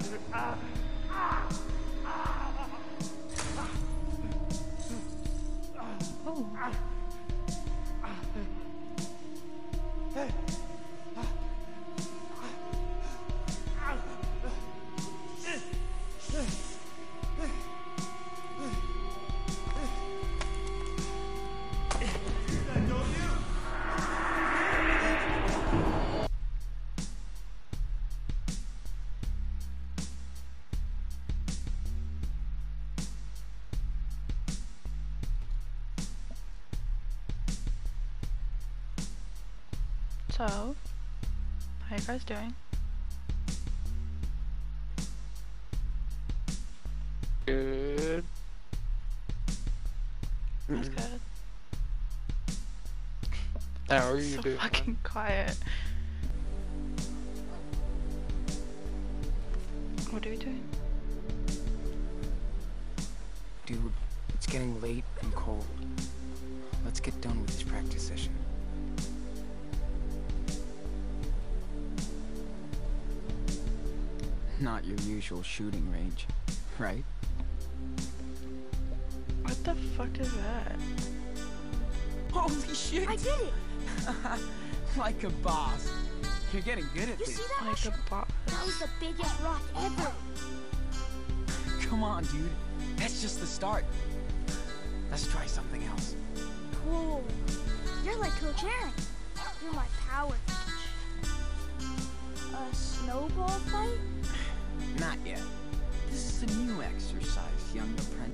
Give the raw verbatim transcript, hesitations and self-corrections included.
So, how you guys doing? Good. That's good. How are you So doing? fucking quiet. What are we doing? Dude, it's getting late and cold. Let's get done with this practice session. Not your usual shooting range, right? What the fuck is that? Holy shit! I did it! Like a boss. You're getting good at You this. see that? Like a boss. That was the biggest rock ever. Come on, dude. That's just the start. Let's try something else. Cool. You're like Coach Aaron. You're my power coach. A snowball fight? Not yet. This is a new exercise, young apprentice.